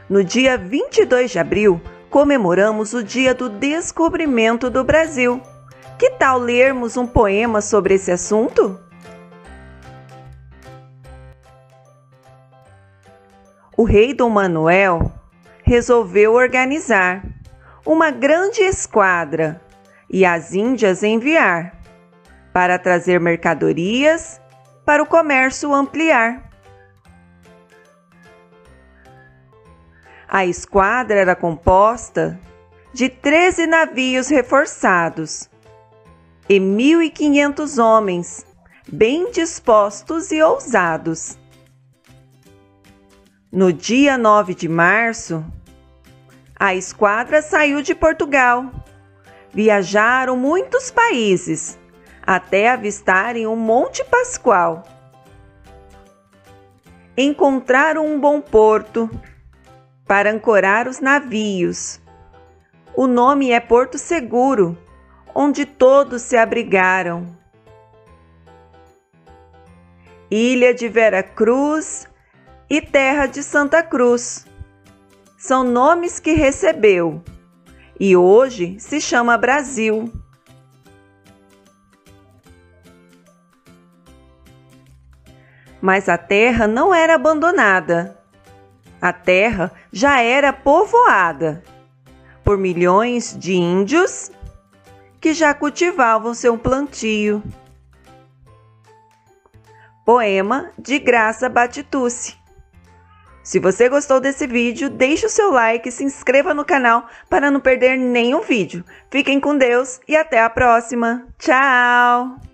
No dia 22 de abril, comemoramos o Dia do Descobrimento do Brasil. Que tal lermos um poema sobre esse assunto? O rei Dom Manuel resolveu organizar uma grande esquadra e as Índias enviar para trazer mercadorias para o comércio ampliar. A esquadra era composta de 13 navios reforçados e 1.500 homens bem dispostos e ousados. No dia 9 de março, a esquadra saiu de Portugal. Viajaram muitos países até avistarem o Monte Pascoal. Encontraram um bom porto para ancorar os navios. O nome é Porto Seguro, onde todos se abrigaram. Ilha de Vera Cruz e Terra de Santa Cruz são nomes que recebeu e hoje se chama Brasil. Mas a terra não era abandonada. A terra já era povoada por milhões de índios que já cultivavam seu plantio. Poema de Graça Batitucci. Se você gostou desse vídeo, deixe o seu like e se inscreva no canal para não perder nenhum vídeo. Fiquem com Deus e até a próxima. Tchau!